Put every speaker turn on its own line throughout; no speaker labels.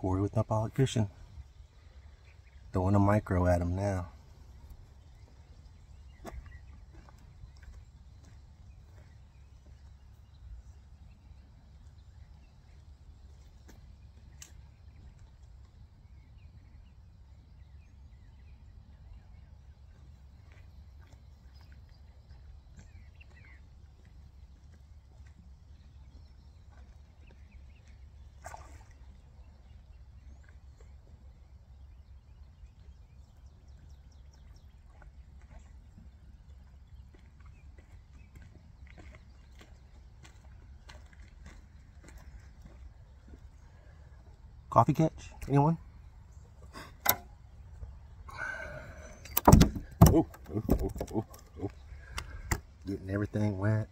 Corey with Nopaholic Fishing. Throwing a micro at him now. Coffee catch? Anyone? Oh, oh, oh, oh, oh. Getting everything wet.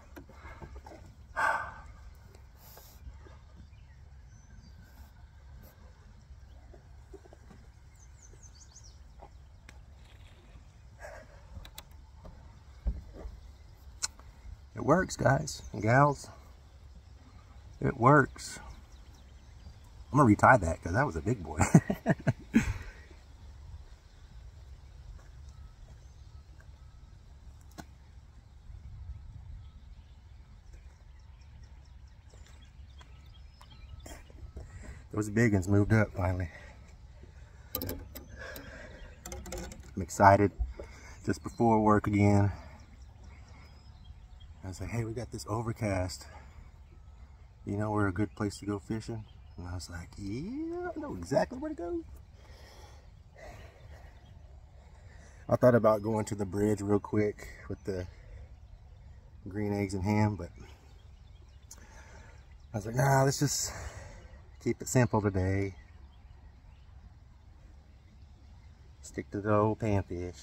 It works, guys and gals. It works. I'm gonna retie that because that was a big boy. Those big ones moved up finally. I'm excited. Just before work again, I was like, hey, we got this overcast. You know where a good place to go fishing? And I was like, yeah, I know exactly where to go. I thought about going to the bridge real quick with the green eggs and ham, but I was like, nah, let's just keep it simple today. Stick to the old panfish.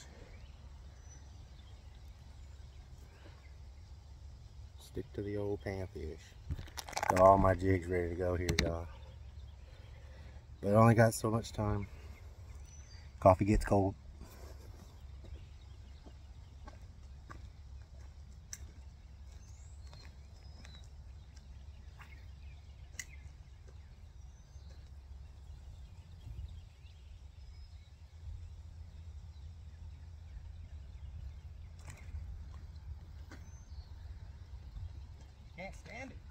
Stick to the old panfish. Got all my jigs ready to go here, y'all. But I only got so much time. Coffee gets cold. Can't stand it.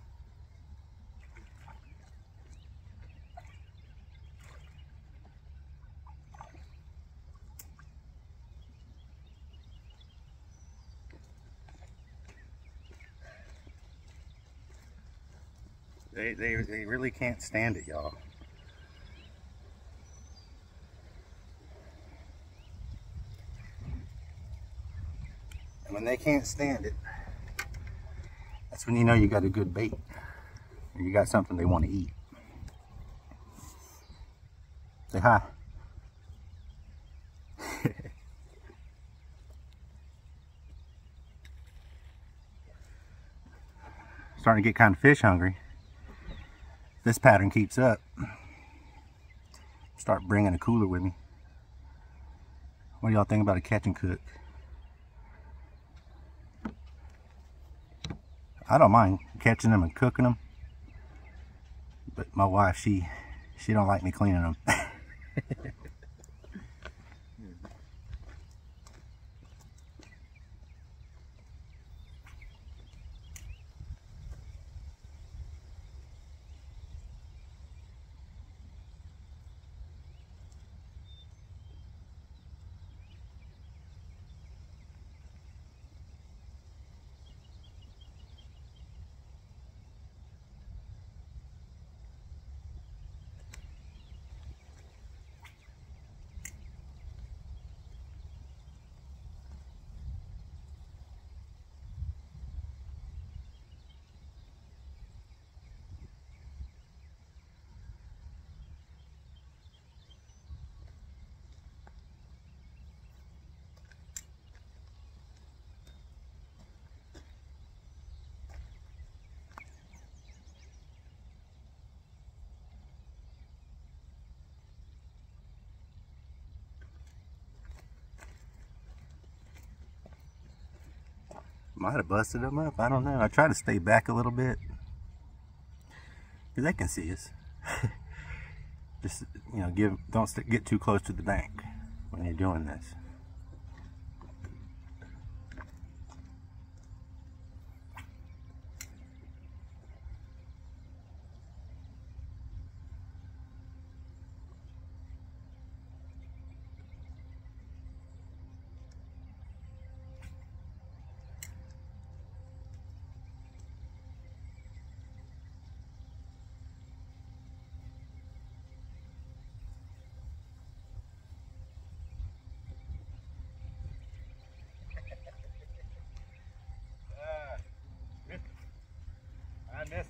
They really can't stand it, y'all. And when they can't stand it, that's when you know you got a good bait. Or you got something they want to eat. Say hi. Starting to get kind of fish hungry. If this pattern keeps up, start bringing a cooler with me. What do y'all think about a catch and cook? I don't mind catching them and cooking them, but my wife, she don't like me cleaning them. Might have busted them up. I don't know. I try to stay back a little bit because they can see us. Just, you know, don't get too close to the bank when you're doing this.
I missed it.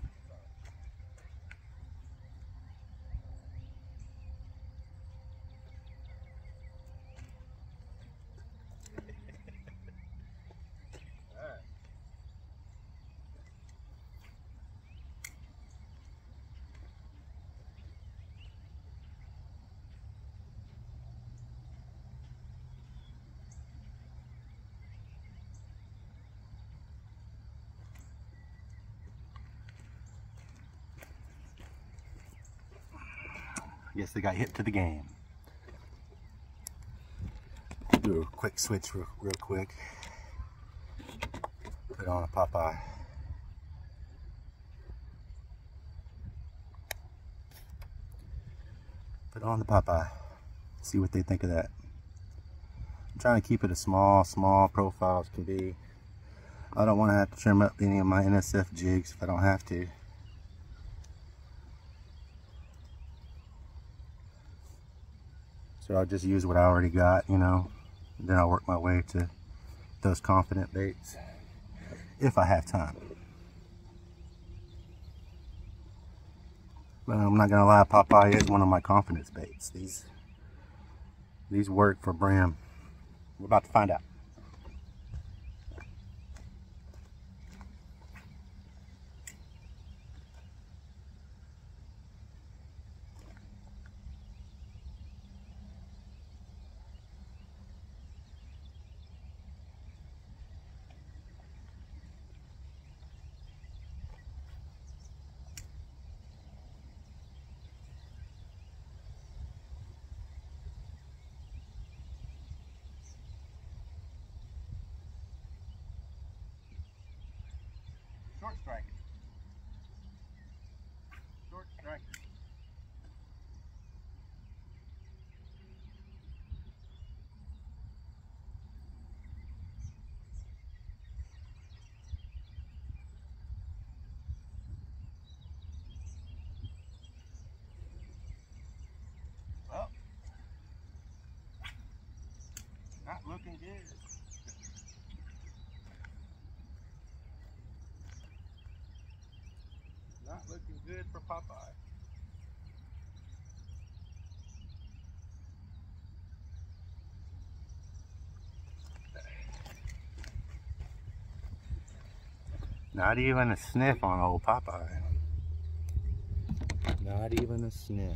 I guess they got hit to the game. Do a quick switch real quick. Put on a Popeye. Put on the Popeye. See what they think of that. I'm trying to keep it as small profile as can be. I don't want to have to trim up any of my NSF jigs if I don't have to. So I'll just use what I already got, you know. And then I'll work my way to those confident baits if I have time. But I'm not gonna lie, Popeye is one of my confidence baits. These work for brim. We're about to find out.
Short striker. Short striker. Well, not looking good. Not looking good for Popeye.
Not even a sniff on old Popeye. Not even a sniff.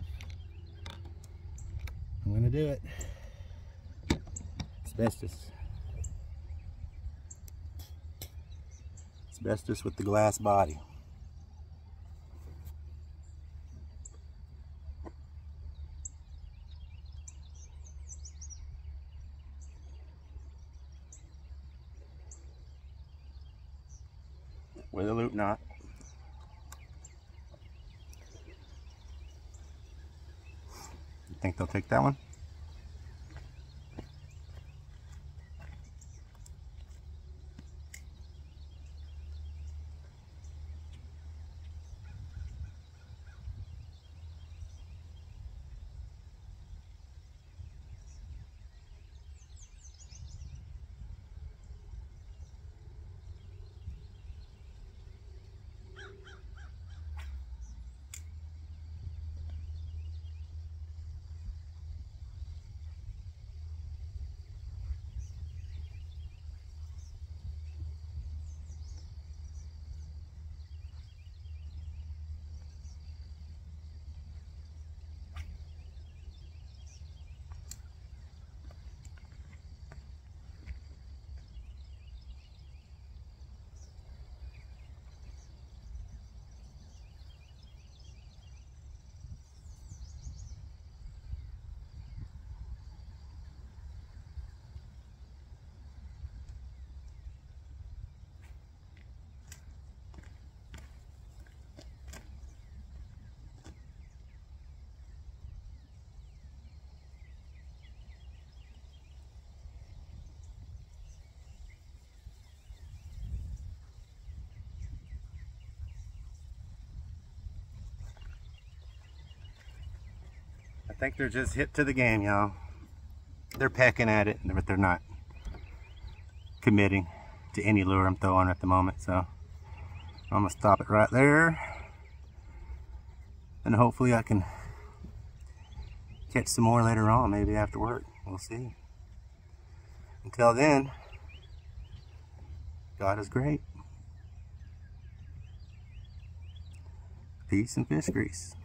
I'm gonna do it. Asbestos. Asbestos with the glass body. With a loop knot. You think they'll take that one? I think they're just hip to the game, y'all. They're pecking at it, but they're not committing to any lure I'm throwing at the moment. So I'm gonna stop it right there, and hopefully I can catch some more later on, maybe after work. We'll see. Until then, God is great. Peace and fish grease.